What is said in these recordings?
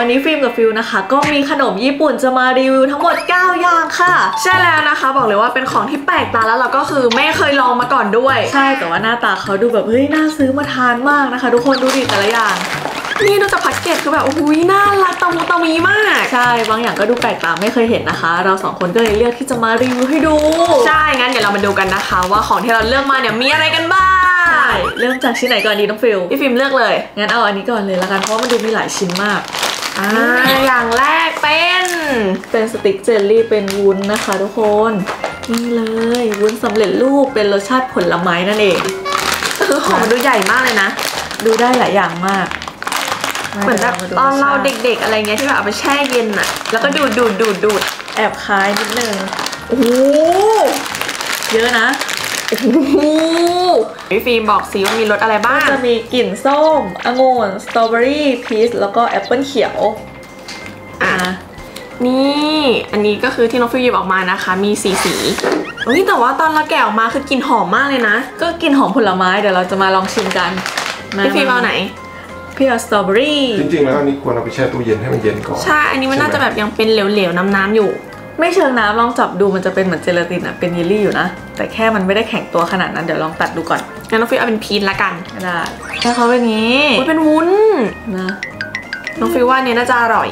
วันนี้ฟิล์มกับฟิลนะคะก็มีขนมญี่ปุ่นจะมารีวิวทั้งหมด9อย่างค่ะใช่แล้วนะคะบอกเลยว่าเป็นของที่แปลกตาแล้วเราก็คือไม่เคยลองมาก่อนด้วยใช่แต่ว่าหน้าตาเขาดูแบบเฮ้ยน่าซื้อมาทานมากนะคะทุกคนดูดิแต่ละอย่างนี่ดูจากแพ็กเกจคือแบบโอ้โหน่ารักตะมุตะมีมากใช่บางอย่างก็ดูแปลกตาไม่เคยเห็นนะคะเรา2คนก็เลยเลือกที่จะมารีวิวให้ดูใช่งั้นเดี๋ยวเรามาดูกันนะคะว่าของที่เราเลือกมาเนี่ยมีอะไรกันบ้างใช่เริ่มจากชิ้นไหนก่อนดีน้องฟิลพี่ฟิล์มเลือกเลยงั้นเอาอันนี้ก่อนเลยละกันเพราะมันดูมีหลายชิ้นมากอย่างแรกเป็นสติ๊กเจลลี่เป็นวุ้นนะคะทุกคนนี่เลยวุ้นสำเร็จรูปเป็นรสชาติผลไม้นั่นเองคือของมันดูใหญ่มากเลยนะดูได้หลายอย่างมากเหมือนแบบตอนเราเด็กๆอะไรเงี้ยที่แบบเอาไปแช่เย็นอะแล้วก็ดูดแอบคล้ายนิดนึงโอ้โหเยอะนะโอ้โหพี่ฟิล์มบอกสิว่ามีรสอะไรบ้างจะมีกลิ่นส้มองุ่นสตรอเบอรี่พีชแล้วก็แอปเปิ้ลเขียวนี่อันนี้ก็คือที่น้องฟิลหยิบออกมานะคะมีสีแต่ว่าตอนเราแกะออกมาคือกลิ่นหอมมากเลยนะก็กลิ่นหอมผลไม้เดี๋ยวเราจะมาลองชิมกันพี่ฟิล์มเอาไหนพี่เอาสตรอเบอรี่จริงๆแล้วอันนี้ควรเอาไปแช่ตู้เย็นให้มันเย็นก่อนใช่อันนี้มันน่าจะแบบยังเป็นเหลวๆน้ำๆอยู่ไม่เชิงน้ำลองจับดูมันจะเป็นเหมือนเจลาตินอะเป็นเยลลี่อยู่นะแต่แค่มันไม่ได้แข็งตัวขนาดนั้นเดี๋ยวลองตัดดูก่อนงั้นน้องฟิลเอาเป็นพีชละกันได้ถ้าเขาเป็นงี้เป็นวุ้นนะน้องฟิลว่าเนี่ยน่าจะอร่อย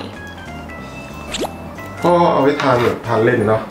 ก็เอาไว้ทานแบบทานเล่นเนาะ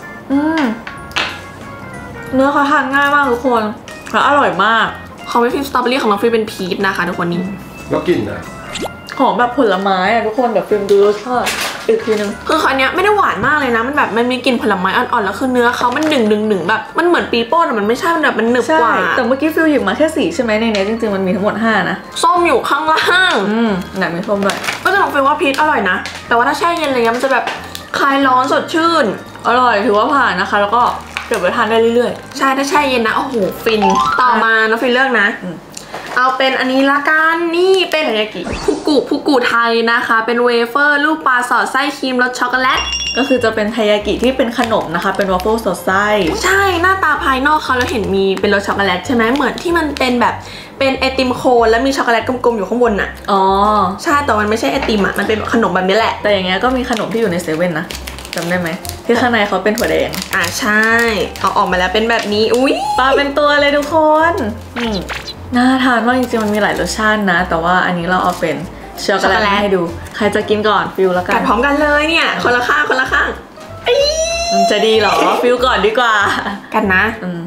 เนื้อเขาทานง่ายมากทุกคนแล้วอร่อยมากของพี่ฟิล์มสตรอเบอรี่ของน้องฟิลเป็นพีชนะคะทุกคนนี่แล้วกลิ่นนะหอมแบบผลไม้อะทุกคนแบบฟิล์มดูรสชาติอีกทีนึงคืออันเนี้ยไม่ได้หวานมากเลยนะมันแบบมันมีกลิ่นผลไม้อ่อนๆแล้วคือเนื้อเขามันหนึ่งแบบมันเหมือนปีโป้แต่มันไม่ใช่มันแบบมันหนึบกว่าแต่เมื่อกี้ฟิลหยิบมาแค่4ใช่ไหมในนี้จริงๆมันมีทั้งหมด5นะส้มอยู่ข้างล่างไหนมีส้มด้วยก็จะลองฟิลว่าพีชอร่อยนะแต่ว่าถ้าแช่เย็นอะไรเงี้ยมันจะแบบคลายร้อนสดชื่นอร่อยถือว่าผ่านนะคะแล้วก็เก็บไว้ทานได้เรื่อยๆใช่ถ้าแช่เย็นนะโอ้โหฟินต่อมาน้องฟิลเลือกนะเอาเป็นอันนี้ละกันนี่เป็นทายากิพุกุไทยนะคะเป็นเวเฟอร์ลูกปลาสอดไส้ครีมรสช็อกโกแลตก็คือจะเป็นทายากิที่เป็นขนมนะคะเป็นวาฟเฟิลสอดไส้ใช่หน้าตาภายนอกเขาเราเห็นมีเป็นรสช็อกโกแลตใช่ไหมเหมือนที่มันเป็นแบบเป็นไอติมโคนแล้วมีช็อกโกแลตกลมๆอยู่ข้างบนน่ะใช่แต่มันไม่ใช่ไอติมอ่ะมันเป็นขนมแบบนี้แหละแต่อย่างเงี้ยก็มีขนมที่อยู่ในเซเว่นนะจำได้ไหมที่ข้างในเขาเป็นถั่วแดงใช่เอาออกมาแล้วเป็นแบบนี้อุ้ยปลาเป็นตัวเลยทุกคนน่าทานมากจริงๆมันมีหลายรสชาตินะแต่ว่าอันนี้เราเอาเป็นช็อกโกแลตให้ดูใครจะกินก่อนฟิลแล้วกันกัดพร้อมกันเลยเนี่ยคนละข้างมันจะดีหรอฟิลก่อนดีกว่ากันนะ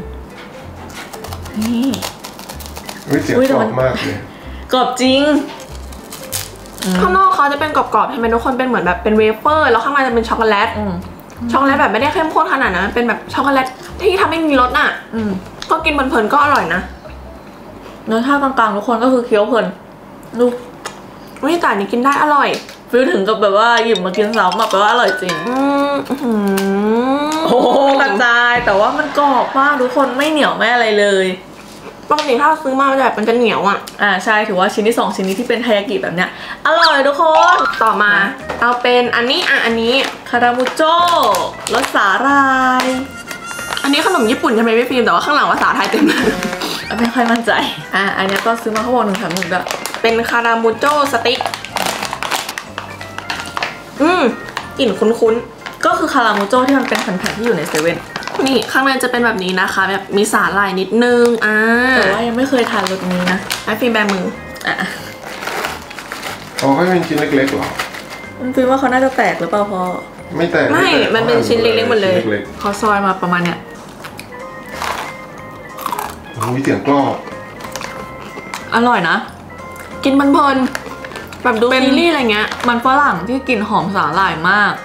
นี่เสียงกรอบมากเลยกรอบจริงข้างนอกเขาจะเป็นกรอบๆให้มันทุกคนเป็นเหมือนแบบเป็นเวเฟอร์แล้วข้างในจะเป็นช็อกโกแลตช็อกโกแลตแบบไม่ได้เข้มข้นขนาดนั้นเป็นแบบช็อกโกแลตที่ทำให้มีรสน่ะก็กินเพลินๆก็อร่อยนะรสชาติกลางๆทุกคนก็คือเคี้ยวเพลินดูวิแต่นี่กินได้อร่อยฟิลถึงกับแบบว่าหยิบมากินซ้ำแบบว่าอร่อยจริงโอ้กระจายแต่ว่ามันกรอบมากทุกคนไม่เหนียวไม่อะไรเลยปกติถ้าซื้อมาแบบมันจะเหนียวใช่ถือว่าชิ้นที่2ชิ้นนี้ที่เป็นทายากิแบบเนี้ยอร่อยทุกคนต่อมาเอาเป็นอันนี้อันนี้คารามูโจ้รสสาหร่ายอันนี้ขนมญี่ปุ่นใช่ไหมพี่ฟิล์มแต่ว่าข้างหลังภาษาไทยเต็มเลยไม่ค่อยมั่นใจอันนี้ก็ซื้อมาเขาบอก1 แถม 1ด้วยเป็นคารามูโจ้สติ๊กกลิ่นคุ้นๆก็คือคารามูโจ้ที่มันเป็นแผ่นๆที่อยู่ในเซเว่นนี่ข้างในจะเป็นแบบนี้นะคะแบบมีสาหร่ายนิดนึงแต่ว่ายังไม่เคยทานรสนี้นะให้ฟิล์มแบมือเขาเป็นชิ้นเล็กๆหรอฟิล์มว่าเขาน่าจะแตกหรือเปล่าพอไม่แตกไม่มันเป็นชิ้นเล็กๆหมดเลยเขาซอยมาประมาณเนี้ยมีเสียงกรอบอร่อยนะกินเพลินแบบดูซีรีส์อะไรเงี้ยมันฝรั่งที่กลิ่นหอมสาหร่ายมาก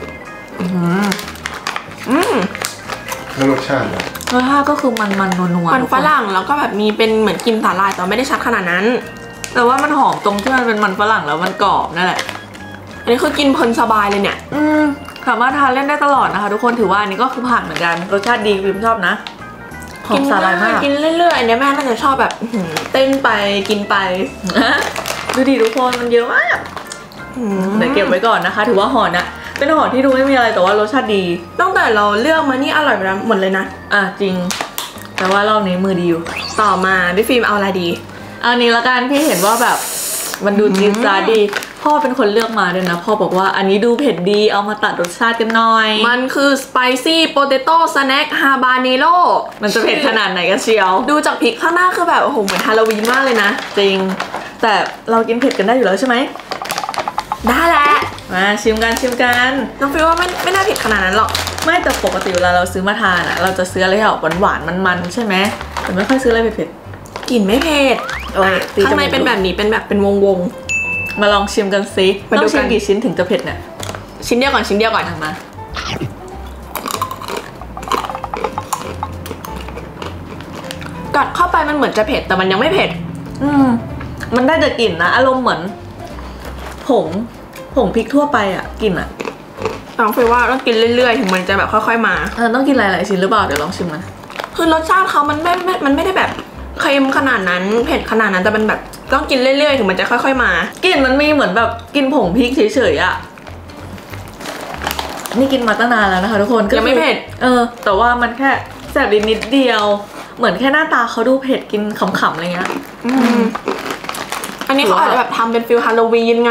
แล้วรสชาติก็คือมันนัวมันฝรั่งแล้วก็แบบมีเป็นเหมือนกินสาหร่ายแต่ไม่ได้ชัดขนาดนั้นแต่ว่ามันหอมตรงที่มันเป็นมันฝรั่งแล้วมันกรอบนั่นแหละอันนี้คือกินเพลินสบายเลยเนี่ยสามารถทานเล่นได้ตลอดนะคะทุกคนถือว่าอันนี้ก็คือผ่านเหมือนกันรสชาติดีพิมชอบนะหอมสาหร่ายมากกินเรื่อยๆอันนี้แม่น่าจะชอบแบบเต้นไปกินไปดูดิทุกคนมันเยอะมากเดี๋ยวเก็บไว้ก่อนนะคะถือว่าห่อนะเป็นห่อที่ดูไม่มีอะไรแต่ว่ารสชาติดีตั้งแต่เราเลือกมานี่อร่อยไปหมดเลยนะจริงแต่ว่ารอบนี้มือดีอยู่ต่อมาพี่ฟิล์มเอาอะไรดีอันนี้ละกันพี่เห็นว่าแบบมันดูจี๊ดจ๊าดดีหพ่อเป็นคนเลือกมาด้วยนะพ่อบอกว่าอันนี้ดูเผ็ดดีเอามาตัดรสชาติกันหน่อยมันคือ spicy potato snack habanero มันจะเผ็ดขนาดไหนกันเชียวดูจากพริกข้างหน้าคือแบบโอ้โหเหมือนฮาโลวีนมากเลยนะจริงแต่เรากินเผ็ดกันได้อยู่แล้วใช่ไหมได้แหละมาชิมกันน้องฟิวว่าไม่น่าเผ็ดขนาดนั้นหรอกไม่แต่ปกติเวลาเราซื้อมาทานเราจะซื้ออะไรที่แบบหวานๆมันๆใช่ไหมแต่ไม่ค่อยซื้ออะไรเผ็ดกลิ่นไม่เผ็ดข้างในเป็นแบบนี้เป็นแบบเป็นวงมาลองชิมกันซิต้องชิมกี่ชิ้นถึงจะเผ็ดเนี่ยชิ้นเดียวก่อนมากัดเข้าไปมันเหมือนจะเผ็ดแต่มันยังไม่เผ็ดมันได้แต่กลิ่นนะอารมณ์เหมือนผงพริกทั่วไปกลิ่นน้องฟิวว่าต้องกินเรื่อยๆถึงมันจะแบบค่อยๆมาต้องกินหลายๆชิ้นหรือเปล่าเดี๋ยวลองชิมนะคือรสชาติเขามันไม่ได้แบบเค็มขนาดนั้นเผ็ดขนาดนั้นแต่มันแบบต้องกินเรื่อยๆถึงมันจะค่อยๆมากลิ่นมันมีเหมือนแบบกินผงพริกเฉยๆนี่กินมาตั้งนานแล้วนะคะทุกคนยังไม่เผ็ดแต่ว่ามันแค่แสบนิดเดียวเหมือนแค่หน้าตาเขาดูเผ็ดกินขำๆอะไรเงี้ยอันนี้เขาอาจจะแบบทำเป็นฟิลฮาโลวีนไง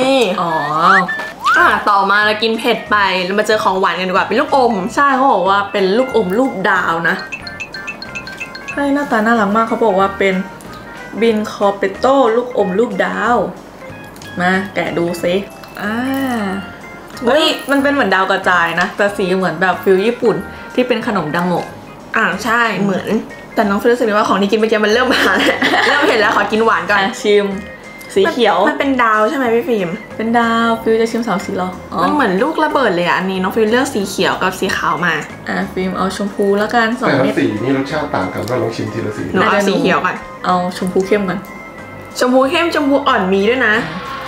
ต่อมาเรากินเผ็ดไปเรามาเจอของหวานกันดีกว่าเป็นลูกอมใช่เขาบอกว่าเป็นลูกอมรูปดาวนะให้หน้าตาน่ารักมากเขาบอกว่าเป็นบินคอเปโต้ลูกอมรูปดาวมาแกะดูซิเฮ้ยมันเป็นเหมือนดาวกระจายนะแต่สีเหมือนแบบฟิลญี่ปุ่นที่เป็นขนมดังโงะใช่เหมือนแต่น้องฟิลรู้สึกว่าของที่กินไปเจอมันเริ่มมาแล้วเริ่มเห็นแล้วขอกินหวานก่อนชิมสีเขียวมันเป็นดาวใช่ไหมพี่ฟิล์มเป็นดาวฟิลจะชิม3 สีหรอมันเหมือนลูกระเบิดเลยอันนี้น้องฟิลเลือกสีเขียวกับสีขาวมาฟิล์มเอาชมพูแล้วกัน 2 เม็ดแต่สีนี่รสชาติต่างกันว่าลองชิมทีละสีหนูเอาสีเขียวก่อนเอาชมพูเข้มกันชมพูเข้มชมพูอ่อนมีด้วยนะ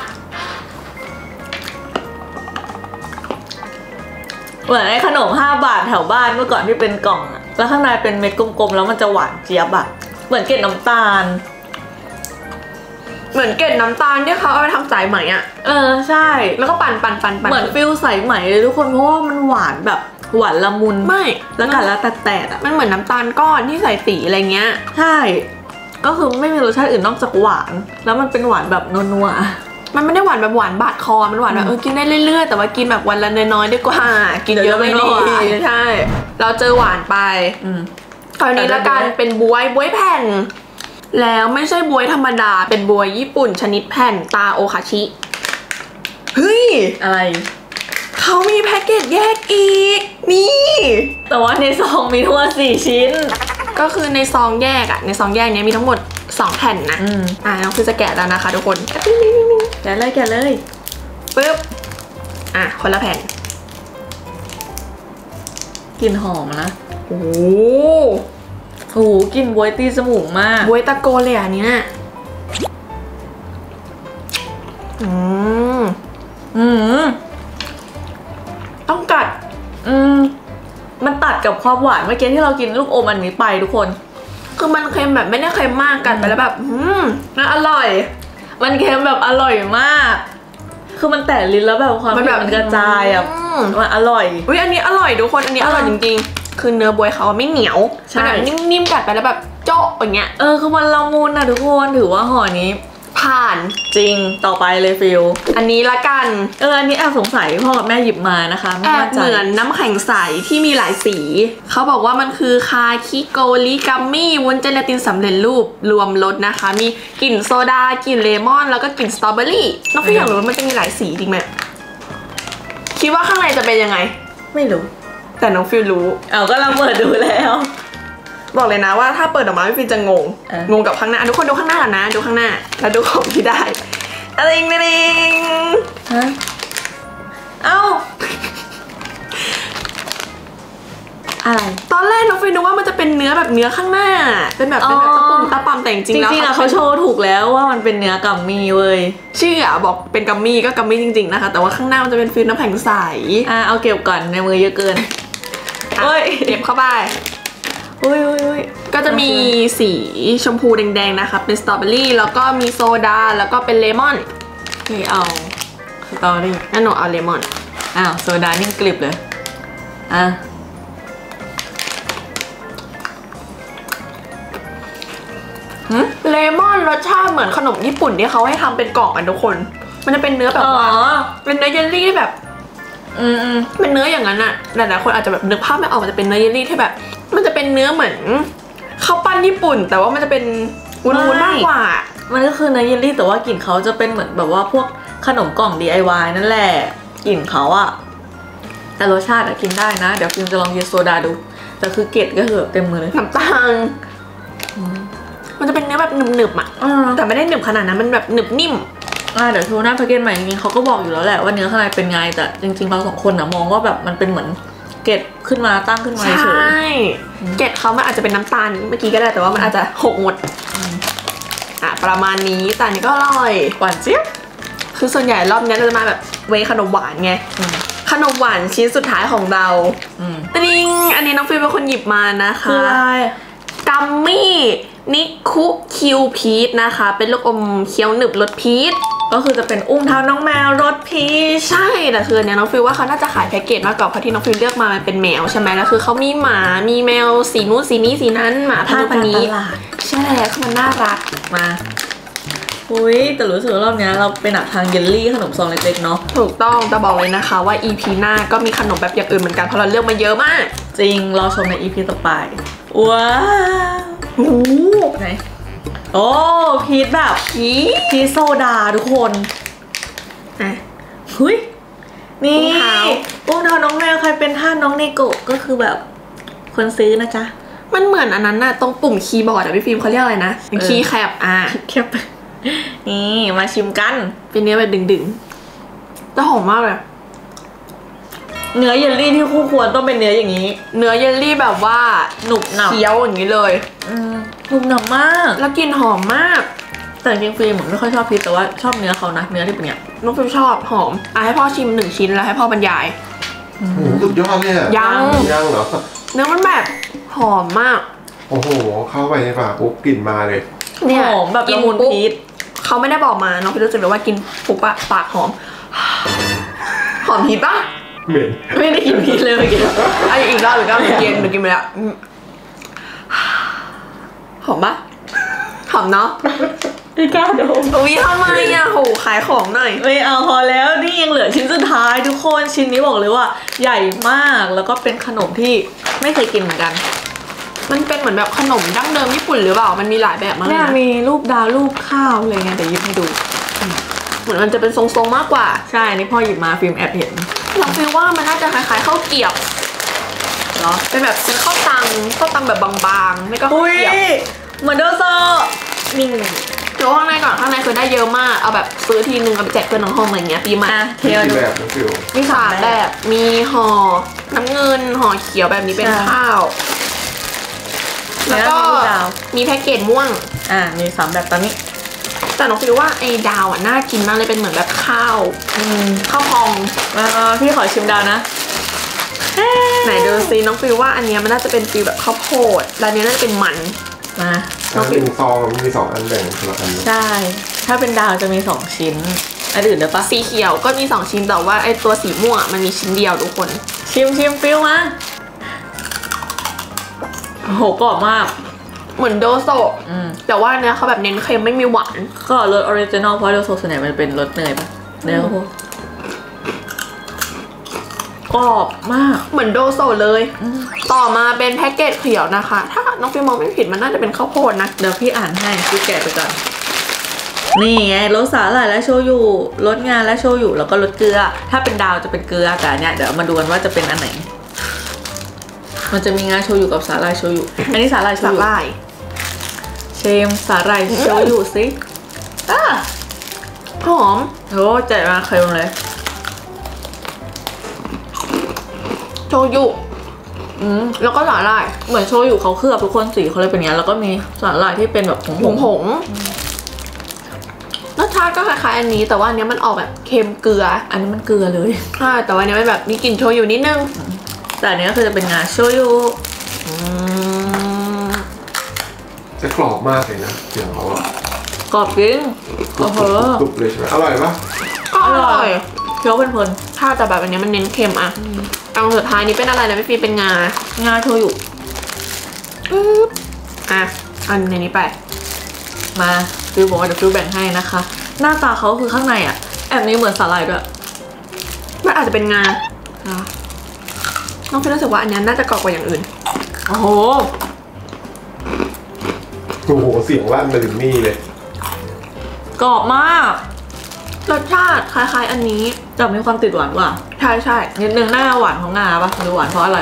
เหมือนไอ้ขนม5 บาทแถวบ้านเมื่อก่อนที่เป็นกล่องแล้วข้างในเป็นเม็ดกลมๆแล้วมันจะหวานเจี๊ยบเหมือนเกล็ดน้ำตาลเหมือนเกล็ดน้ำตาลที่เขาเอาไปทำสายไหมใช่แล้วก็ปั่นเหมือนฟิลสายไหมเลยทุกคนเพราะว่ามันหวานแบบหวานละมุนไม่แล้วกัดแล้วแตกมันเหมือนน้ำตาลก้อนที่ใส่สีอะไรเงี้ยใช่ก็คือไม่มีรสชาติอื่นนอกจากหวานแล้วมันเป็นหวานแบบนัวมันไม่ได้หวานแบบหวานบาดคอมันหวานแบบกินได้เรื่อยๆแต่ว่ากินแบบวันละน้อยๆดีกว่ากินเยอะไม่ดีใช่เราเจอหวานไปคราวนี้ละกันเป็นบ๊วยแผ่นแล้วไม่ใช่บ๊วยธรรมดาเป็นบ๊วยญี่ปุ่นชนิดแผ่นตาโอคาชิเฮ้ยอะไรเขามีแพ็กเกจแยกอีกนี่แต่ว่าในซองมีทั้งหมด4 ชิ้นก็คือในซองแยกในซองแยกนี้มีทั้งหมด2 แผ่นนะน้องคือจะแกะแล้วนะคะทุกคนแกะเลยปึ๊บคนละแผ่นกลิ่นหอมนะโอ้โหกลิ่นบ๊วยตีจมูกมากบ๊วยตะโกนเลยอันนี้นะต้องกัดมันตัดกับความหวานเมื่อกี้ที่เรากินลูกอมอันนี้ไปทุกคนคือมันเค็มแบบไม่ได้เค็มมากกันไปแล้วแบบน่าอร่อยมันเค็มแบบอร่อยมากคือมันแตะลิ้นแล้วแบบความมันกระจายมันอร่อยอันนี้อร่อยทุกคนอันนี้อร่อยจริงๆคือเนื้อบ๊วยเขาไม่เหนียวมันแบบนิ่มๆกัดไปแล้วแบบโจ๊ะอย่างเงี้ยคือมันละมุนนะทุกคนถือว่าห่อนี้ผ่านจริงต่อไปเลยฟิลอันนี้ละกันอันนี้แอบสงสัยพ่อกับแม่หยิบมานะคะแอบเหมือนน้ำแข็งใสที่มีหลายสีเขาบอกว่ามันคือคาคิโกริกัมมี่วุ้นเจลาตินสำเร็จรูปรวมรสนะคะมีกลิ่นโซดากลิ่นเลมอนแล้วก็กลิ่นสตรอเบอรี่น้องฟิลอยากรู้ว่ามันจะมีหลายสีจริงไหมคิดว่าข้างในจะเป็นยังไงไม่รู้แต่น้องฟิลรู้ก็เราเปิดดูแล้วบอกเลยนะว่าถ้าเปิดออกมาพี่ฟินจะงงกับข้างหน้าทุกคนดูข้างหน้านะดูข้างหน้าแล้วดูของที่ได้อะไรอะไรตอนแรกน้องฟินนึกว่ามันจะเป็นเนื้อแบบเนื้อข้างหน้าเป็นแบบตะปุ่มตะปำแต่จริงๆแล้วเขาโชว์ถูกแล้วว่ามันเป็นเนื้อกัมมี่เว้ยชื่อบอกเป็นกัมมี่ก็กัมมี่จริงๆนะคะแต่ว่าข้างหน้ามันจะเป็นฟิลน้ำแข็งใสเอาเก็บก่อนในมือเยอะเกินเก็บเข้าไปก็จะมีสีชมพูแดงๆนะคะเป็นสตรอเบอรี่แล้วก็มีโซดาแล้วก็เป็นเลมอนนี่เอาสตรอเบอรี่นั่นหนูเอาเลมอนโซดานิ่มกริบเลยเลมอนรสชาติเหมือนขนมญี่ปุ่นที่เขาให้ทำเป็นกล่องกันทุกคนมันจะเป็นเนื้อแบบว่าเป็นเนื้อเยลลี่ที่แบบ เป็นเนื้ออย่างนั้นอะหลายๆคนอาจจะแบบนึกภาพไม่ออกมันจะเป็นเนื้อเยลลี่ที่แบบ มันจะเป็นเนื้อเหมือนข้าวปั้นญี่ปุ่น แต่ว่ามันจะเป็นวุ้นๆมากกว่ามันก็คือเนื้อเยลลี่แต่ว่ากลิ่นเขาจะเป็นเหมือนแบบว่าพวกขนมกล่อง DIY นั่นแหละกลิ่นเขาอะแต่รสชาติอะกินได้นะเดี๋ยวฟิล์มจะลองกินโซดาดูแต่คือเกล็ดก็คือเต็มมือเลยน้ำตาลมันจะเป็นเนื้อแบบหนึบๆอะแต่ไม่ได้หนึบขนาดนั้นมันแบบหนึบนิ่มเดี๋ยวโชว์หน้าแพ็กเกจใหม่จริงๆเขาก็บอกอยู่แล้วแหละว่าเนื้อข้างในเป็นไงแต่จริงๆเราสองคนนะมองว่าแบบมันเป็นเหมือนเกล็ดขึ้นมาตั้งขึ้นมาเฉยเกล็ดเขามันอาจจะเป็นน้ำตาลเมื่อกี้ก็ได้แต่ว่ามันอาจจะหกหมดประมาณนี้แต่อันนี้ก็อร่อยหวานเจี๊ยบคือส่วนใหญ่รอบนี้เราจะมาแบบเวขนมหวานไงขนมหวานชิ้นสุดท้ายของเราอันนี้น้องฟิลเป็นคนหยิบมานะคะคืออะไรกัมมี่นิคุคิวพีชนะคะเป็นลูกอมเคี้ยวหนึบรสพีชก็คือจะเป็นอุ้งเท้าน้องแมวรสพีชใช่แต่คือเนี่ยน้องฟิลว่าเขาน่าจะขายแพ็กเกจมากกว่าเพราะที่น้องฟิลเลือกมามันเป็นแมวใช่ไหมแล้วคือเขามีหมามีแมวสีนู้นสีนี้สีนั้นหมาพันนี้ใช่แล้วคือมันน่ารักมาอุ้ยแต่รู้สึกว่ารอบนี้เราเป็นหนักทางเยลลี่ขนมซองเล็กๆเนาะถูกต้องจะบอกเลยนะคะว่า EP หน้าก็มีขนมแบบอย่างอื่นเหมือนกันเพราะเราเลือกมาเยอะมากจริงรอชมใน EP ต่อไปว้าวโอ้ไหนโอ้พีชแบบพีชโซดาทุกคนเฮ้ยนี่อุ้งเท้าน้องแมวใครเป็นท่าน้องเนโกะก็คือแบบคนซื้อนะจ๊ะมันเหมือนอันนั้นน่ะตรงปุ่มคีย์บอร์ดอะพี่ฟิล์มเขาเรียกอะไรนะคีย์แคปแคปนี่มาชิมกันเป็นเนื้อแบบดึงๆแต่หอมมากเลยเนื้อเยลลี่ที่คู่ควรต้องเป็นเนื้ออย่างนี้เนื้อเยลลี่แบบว่าหนุบหนับเคี้ยวอย่างนี้เลยหนุบหนับมากแล้วกลิ่นหอมมากแต่จริงๆฟิล์มเหมือนไม่ค่อยชอบพีชแต่ว่าชอบเนื้อเขานะเนื้อที่เป็นเนี้ยน้องฟิล์มชอบหอมให้พ่อชิม1 ชิ้นแล้วให้พ่อบรรยายสุดยอดเลยยังเหรอเนื้อมันแบบหอมมากโอ้โหเข้าไปในปากปุ๊บกลิ่นมาเลยเนี่ยหอมแบบละมุนพีชเขาไม่ได้บอกมาน้องฟิล์มรู้สึกเลยว่ากินปุ๊บปากหอมหอมพีชปะเหม็นไม่ได้กินพีชเลยเมื่อกี้อีกรอบหรือก็เมื่อกี้หนูกินไปแล้วหอมปะหอมเนาะไม่กล้าดมอุ้ยทำไมอ่ะโหขายของหน่อยไม่เอาพอแล้วนี่ยังเหลือชิ้นสุดท้ายทุกคนชิ้นนี้บอกเลยว่าใหญ่มากแล้วก็เป็นขนมที่ไม่เคยกินเหมือนกันมันเป็นเหมือนแบบขนมดั้งเดิมญี่ปุ่นหรือเปล่ามันมีหลายแบบมากเนี่ยมีรูปดาวรูปข้าวอะไรเงี้ยเดี๋ยวหยิบให้ดูเหมือนมันจะเป็นทรงๆมากกว่าใช่นี่พ่อหยิบมาฟิล์มแอบเห็นเราคิดว่ามันน่าจะคล้ายๆข้าวเกรี๊ยวเนาะเป็นแบบเป็นข้าวตังแบบบางๆไม่ก็ข้าวเกรี๊ยวเหมือนโดโซนี่เดี๋ยวข้างในก่อนข้างในคือได้เยอะมากเอาแบบซื้อทีนึงเอาไปแจกเพื่อนน้องห้องอะไรเงี้ยปีใหม่เที่ยวดูแบบน้องฟิวมี3แบบมีห่อน้ำเงินห่อเขียวแบบนี้เป็นข้าวแล้วก็มีแพ็กเกจม่วงมี3แบบตอนนี้แต่น้องฟิวว่าไอ้ดาวน่ากินมากเลยเป็นเหมือนแบบข้าวพองพี่ขอชิมดาวนะไหนดูซิน้องฟิวว่าอันนี้มันน่าจะเป็นฟิวแบบข้าวโพดและอันนี้น่าจะเป็นมันน้องฟิวซองมี2 อันแบ่งคนละอันใช่ถ้าเป็นดาวจะมี2 ชิ้นอันอื่นได้ปะสีเขียวก็มี2 ชิ้นแต่ว่าไอ้ตัวสีม่วงมันมีชิ้นเดียวทุกคนชิมฟิวมาโอ้โหกรอบมากเหมือนโดโซแต่ว่าเนี้ยเขาแบบเน้นเค็มไม่มีหวานก็รสออริจินอลเพราะโดโซส่วนใหญ่มันเป็นรสเนยปะเนยข้าวโพดกรอบมากเหมือนโดโซเลยต่อมาเป็นแพ็กเกจเขียวนะคะถ้าน้องฟิล์มมองไม่ผิดมันน่าจะเป็นข้าวโพดนะเดี๋ยวพี่อ่านให้พี่แกะไปก่อนนี่ไงรสสาหร่ายและโชยุรสงาและโชยุแล้วก็รสเกลือถ้าเป็นดาวจะเป็นเกลือแต่เนี่ยเดี๋ยวมาดูกันว่าจะเป็นอันไหนมันจะมีงาโชยุกับสาหร่ายโชยุอันนี้สาหร่ายโชยุเชมสาหร่ายโชยุสิหอมโอ้แจกมาเค็มเลยโชยุแล้วก็สาหร่ายเหมือนโชยุเขาเคลือบทุกคนสีเขาเลยเป็นอย่างนี้แล้วก็มีสาหร่ายที่เป็นแบบผงรสชาติก็คล้ายๆอันนี้แต่ว่าอันนี้มันออกแบบเค็มเกลืออันนี้มันเกลือเลยใช่แต่ว่าอันนี้มันแบบมีกลิ่นโชยุนิดนึงแต่อันนี้ก็คือจะเป็นงาโชยุจะกรอบมากเลยนะเสียงเขาอะกรอบจริงโอ้โหกรุบเลยใช่ไหมอร่อยปะก็อร่อยเคี้ยวเพลินถ้าแต่แบบอันนี้มันเน้นเค็มอะอันสุดท้ายนี้เป็นอะไรนะพี่ฟีเป็นงาโชยุอันนี้ไปมาฟิวบอกว่าเดี๋ยวฟิวแบ่งให้นะคะหน้าตาเขาคือข้างในอ่ะแอบนี้เหมือนสาหร่ายด้วยมันอาจจะเป็นงาน้องเฟรนรู้สึกว่าอันนี้น่าจะกรอบกว่าอย่างอื่นโอ้โหโอ้โหเสียงลั่นมาถึงนี่เลยกรอบมากรสชาติคล้ายๆอันนี้แต่มีความติดหวานกว่าใช่ใช่นิดนึงหน้าหวานของงาปะหรือหวานเพราะอะไร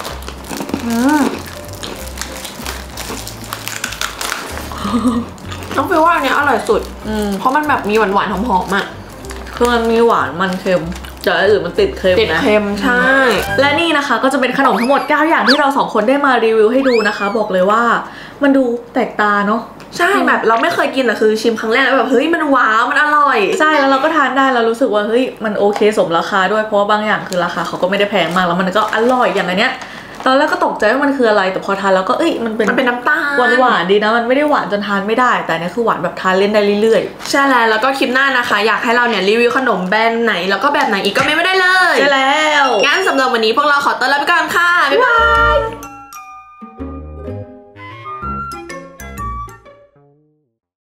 น้องเฟรว่าอันนี้อร่อยสุดเพราะมันแบบมีหวานๆหอมๆอ่ะคือมันมีหวานมันเค็มแต่อันอื่นมันติดเค็มติดนะเค็มใช่และนี่นะคะก็จะเป็นขนมทั้งหมด 9 อย่างที่เรา2คนได้มารีวิวให้ดูนะคะ บอกเลยว่ามันดูแปลกตาเนาะใช่แบบเราไม่เคยกินแต่คือชิมครั้งแรกแล้วแบบเฮ้ยมันว้าวมันอร่อยใช่แล้วเราก็ทานได้เรารู้สึกว่าเฮ้ยมันโอเคสมราคาด้วยเพราะว่าบางอย่างคือราคาเขาก็ไม่ได้แพงมากแล้วมันก็อร่อยอย่างอันเนี้ยตอนแรกก็ตกใจว่ามันคืออะไรแต่พอทานแล้วก็มันเป็นน้ำตาลหวานๆดีนะมันไม่ได้หวานจนทานไม่ได้แต่อันนี้คือหวานแบบทานเล่นได้เรื่อยๆใช่แล้วก็คลิปหน้านะคะ อยากให้เราเนี่ยรีวิวขนมแบรนด์ไหนแล้วก็แบบไหนอีกก็ไม่ได้เลยใช่แล้วงั้นสำหรับวันนี้พวกเราขอตัวลาไปก่อนค่ะบ๊ายบาย